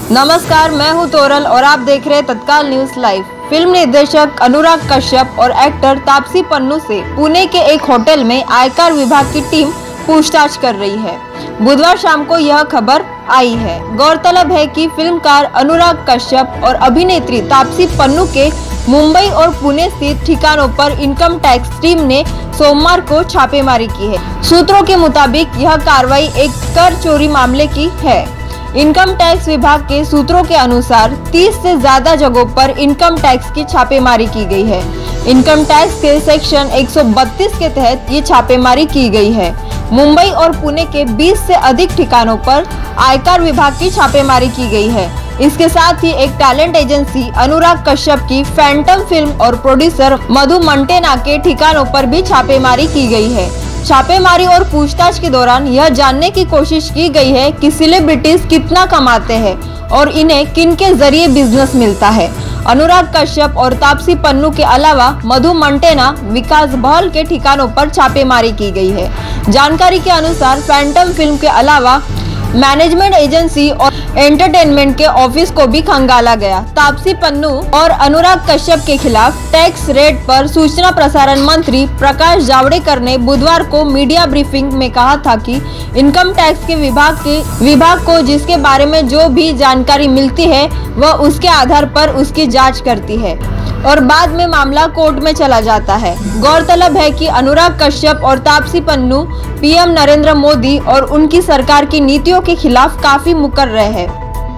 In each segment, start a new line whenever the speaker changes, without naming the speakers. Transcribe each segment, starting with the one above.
नमस्कार, मैं हूं तोरल और आप देख रहे हैं तत्काल न्यूज लाइव। फिल्म निर्देशक अनुराग कश्यप और एक्टर तापसी पन्नू से पुणे के एक होटल में आयकर विभाग की टीम पूछताछ कर रही है। बुधवार शाम को यह खबर आई है। गौरतलब है कि फिल्मकार अनुराग कश्यप और अभिनेत्री तापसी पन्नू के मुंबई और पुणे स्थित ठिकानों पर इनकम टैक्स टीम ने सोमवार को छापेमारी की है। सूत्रों के मुताबिक यह कार्रवाई एक कर चोरी मामले की है। इनकम टैक्स विभाग के सूत्रों के अनुसार 30 से ज्यादा जगहों पर इनकम टैक्स की छापेमारी की गई है। इनकम टैक्स के सेक्शन 132 के तहत ये छापेमारी की गई है। मुंबई और पुणे के 20 से अधिक ठिकानों पर आयकर विभाग की छापेमारी की गई है। इसके साथ ही एक टैलेंट एजेंसी अनुराग कश्यप की फैंटम फिल्म और प्रोड्यूसर मधु मंटेना के ठिकानों पर भी छापेमारी की गई है। छापेमारी और पूछताछ के दौरान यह जानने की कोशिश की गई है कि सेलिब्रिटीज कितना कमाते हैं और इन्हें किन के जरिए बिजनेस मिलता है। अनुराग कश्यप और तापसी पन्नू के अलावा मधु मंटेना, विकास बहल के ठिकानों पर छापेमारी की गई है। जानकारी के अनुसार फैंटम फिल्म के अलावा मैनेजमेंट एजेंसी और एंटरटेनमेंट के ऑफिस को भी खंगाला गया। तापसी पन्नू और अनुराग कश्यप के खिलाफ टैक्स रेड पर सूचना प्रसारण मंत्री प्रकाश जावड़ेकर ने बुधवार को मीडिया ब्रीफिंग में कहा था कि इनकम टैक्स के विभाग को जिसके बारे में जो भी जानकारी मिलती है वह उसके आधार पर उसकी जांच करती है और बाद में मामला कोर्ट में चला जाता है। गौरतलब है कि अनुराग कश्यप और तापसी पन्नू पीएम नरेंद्र मोदी और उनकी सरकार की नीतियों के खिलाफ काफी मुकर रहे हैं।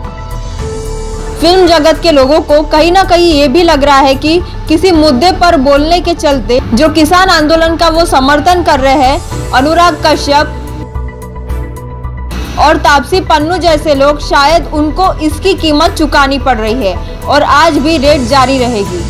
फिल्म जगत के लोगों को कहीं ना कहीं ये भी लग रहा है कि किसी मुद्दे पर बोलने के चलते जो किसान आंदोलन का वो समर्थन कर रहे हैं, अनुराग कश्यप और तापसी पन्नू जैसे लोग, शायद उनको इसकी कीमत चुकानी पड़ रही है और आज भी रेड जारी रहेगी।